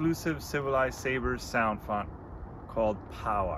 exclusive Civilized Sabers sound font called Power.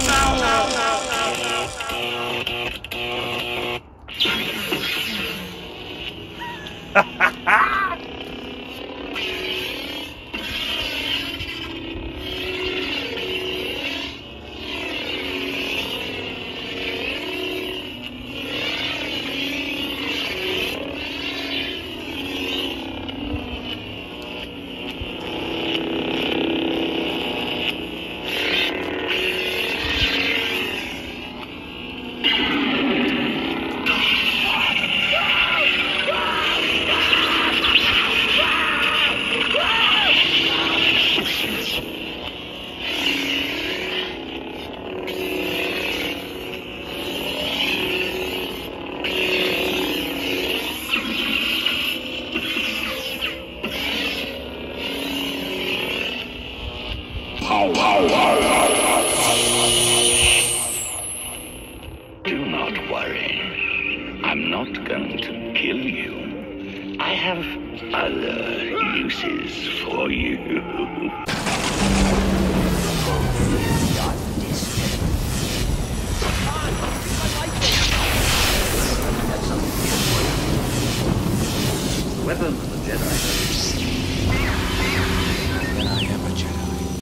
Do not worry. I'm not going to kill you. I have other uses for you. Weapon